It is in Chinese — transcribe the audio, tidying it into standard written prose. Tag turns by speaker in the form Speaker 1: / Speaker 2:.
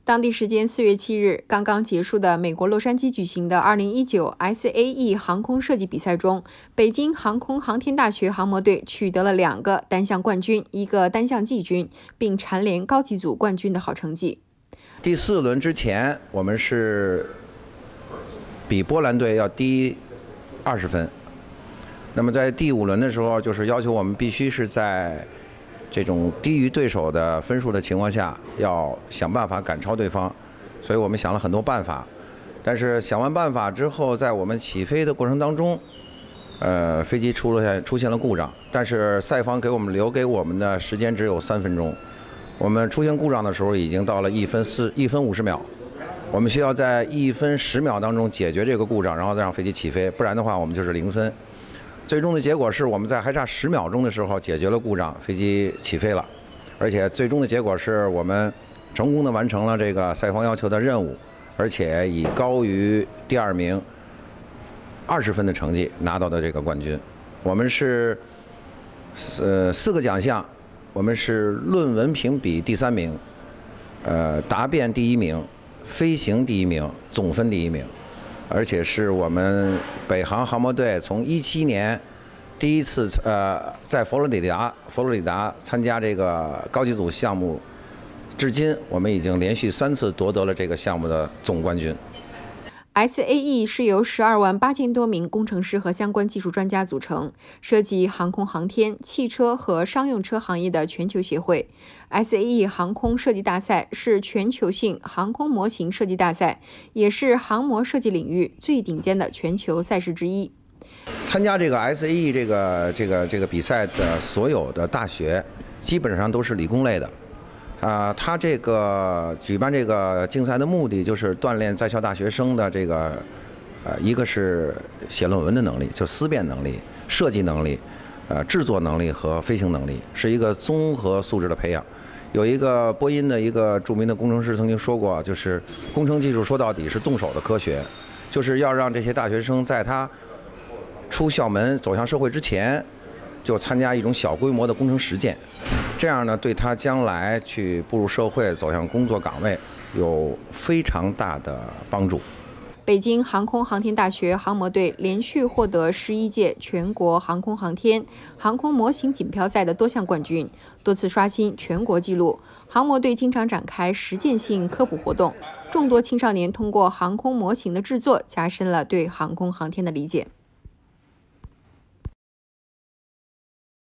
Speaker 1: 当地时间4月7日，刚刚结束的美国洛杉矶举行的2019 SAE 航空设计比赛中，北京航空航天大学航模队取得了2个单项冠军、1个单项季军，并蝉联高级组冠军的好成绩。
Speaker 2: 第4轮之前，我们是比波兰队要低20分。那么在第5轮的时候，就是要求我们必须是在这种低于对手的分数的情况下，要想办法赶超对方，所以我们想了很多办法。但是想完办法之后，在我们起飞的过程当中，飞机出现了故障，但是赛方留给我们的时间只有3分钟。我们出现故障的时候已经到了1分50秒，我们需要在1分10秒当中解决这个故障，然后再让飞机起飞，不然的话我们就是0分。最终的结果是我们在还差10秒钟的时候解决了故障，飞机起飞了，而且最终的结果是我们成功的完成了这个赛方要求的任务，而且以高于第2名20分的成绩拿到的这个冠军。我们是4个奖项，我们是论文评比第3名，答辩第1名，飞行第1名，总分第1名。而且是我们北航航模队从17年第一次在佛罗里达参加这个高级组项目，至今我们已经连续3次夺得了这个项目的总冠军。
Speaker 1: SAE 是由12万8千多名工程师和相关技术专家组成，涉及航空航天、汽车和商用车行业的全球协会。SAE 航空设计大赛是全球性航空模型设计大赛，也是航模设计领域最顶尖的全球赛事之一。
Speaker 2: 参加这个 SAE 这个比赛的所有的大学，基本上都是理工类的。他这个举办这个竞赛的目的就是锻炼在校大学生的这个，一个是写论文的能力，就思辨能力、设计能力、制作能力和飞行能力，是一个综合素质的培养。有一个波音的一个著名的工程师曾经说过，就是工程技术说到底是动手的科学，就是要让这些大学生在他出校门走向社会之前，就参加一种小规模的工程实践。这样呢，对他将来去步入社会、走向工作岗位有非常大的帮助。
Speaker 1: 北京航空航天大学航模队连续获得11届全国航空航天、航空模型锦标赛的多项冠军，多次刷新全国纪录。航模队经常展开实践性科普活动，众多青少年通过航空模型的制作，加深了对航空航天的理解。